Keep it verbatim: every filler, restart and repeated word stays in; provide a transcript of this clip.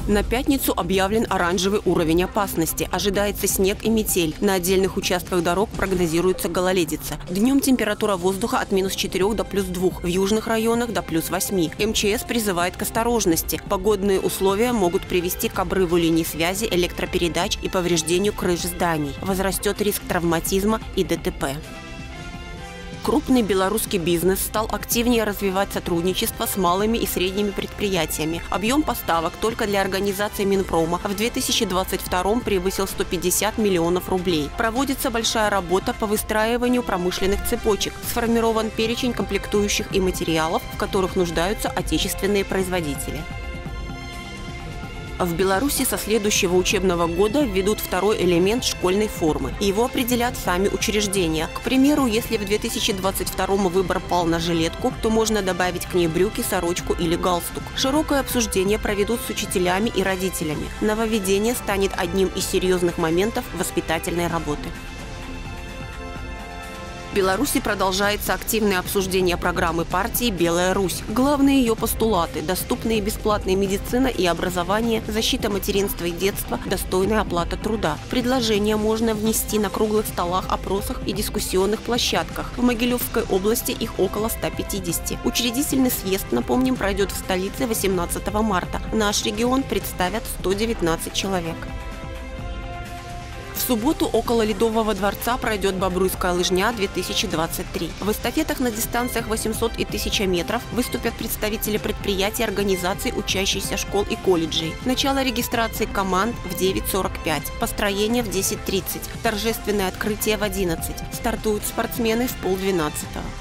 На пятницу объявлен оранжевый уровень опасности. Ожидается снег и метель. На отдельных участках дорог прогнозируется гололедица. Днем температура воздуха от минус четырёх до плюс двух, в южных районах до плюс восьми. эм че эс призывает к осторожности. Погодные условия могут привести к обрыву линий связи, электропередач и повреждению крыш зданий. Возрастет риск травматизма и дэ тэ пэ. Крупный белорусский бизнес стал активнее развивать сотрудничество с малыми и средними предприятиями. Объем поставок только для организации Минпрома в две тысячи двадцать втором превысил сто пятьдесят миллионов рублей. Проводится большая работа по выстраиванию промышленных цепочек. Сформирован перечень комплектующих и материалов, в которых нуждаются отечественные производители. В Беларуси со следующего учебного года введут второй элемент школьной формы. Его определят сами учреждения. К примеру, если в две тысячи двадцать втором выбор пал на жилетку, то можно добавить к ней брюки, сорочку или галстук. Широкое обсуждение проведут с учителями и родителями. Нововведение станет одним из серьезных моментов воспитательной работы. В Беларуси продолжается активное обсуждение программы партии «Белая Русь». Главные ее постулаты – доступная и бесплатная медицина и образование, защита материнства и детства, достойная оплата труда. Предложения можно внести на круглых столах, опросах и дискуссионных площадках. В Могилевской области их около ста пятидесяти. Учредительный съезд, напомним, пройдет в столице восемнадцатого марта. Наш регион представят сто девятнадцать человек. В субботу около Ледового дворца пройдет Бобруйская лыжня две тысячи двадцать три. В эстафетах на дистанциях восемьсот и тысяча метров выступят представители предприятий, организаций, учащихся школ и колледжей. Начало регистрации команд в девять сорок пять, построение в десять тридцать, торжественное открытие в одиннадцать. Стартуют спортсмены в полдвенадцатого.